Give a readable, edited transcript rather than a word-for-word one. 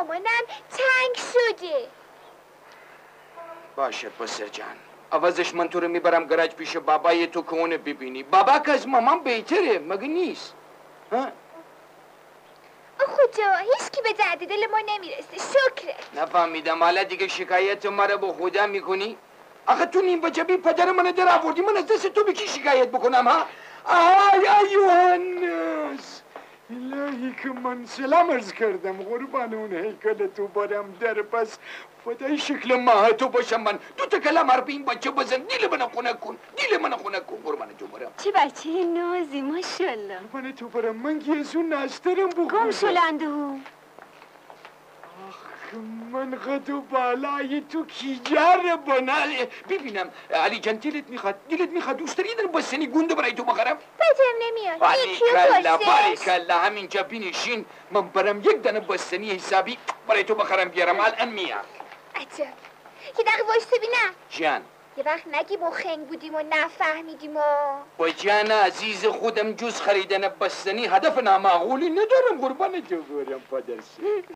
مامانم تنگ شده. باشه پسر جان، عوضش من تو رو میبرم گراج پیش بابای تو که اونو ببینی. بابا که از مامان بهتره مگه نیست؟ ها؟ خدا هیچ کی به درد دل ما نمیرسه. شکرت. نفهمیدم. حالا دیگه شکایت مرا به خدا میکنی؟ آخه تو نیم بچه بی پدر من در آوردی، من از دست تو به کی شکایت بکنم ها؟ آی یوهنس الهی که من سلام عرض کردم قربان اون هیکل تو برم در پس فدای شکل ماه تو باشم من. دو تا کلم حرف این بچه بزن، دیل منو خونه کن، دیل منو خونه کن قربان تو برم. چه بچه نازی ماشالله. قربان تو برم من گیزون نسترم بخودم. گم شلنده او. من خود و بالای تو کی جاره بناله. ببینم علی جان دلت میخواد دوست داری در بستنی گونده برای تو بخرم؟ بدم نمیاد. باریکلا همینجا بینشین من برم یک دانه بستنی حسابی برای تو بخرم بیارم. الان میام. عجب یه دقیقه وایسته بینم جان یه وقت نگی ما خنگ بودیم و نفهمیدیم و با جان عزیز خودم جز خریدن بستنی هدف نامعقولی ندارم قربان تو برم پدرسی.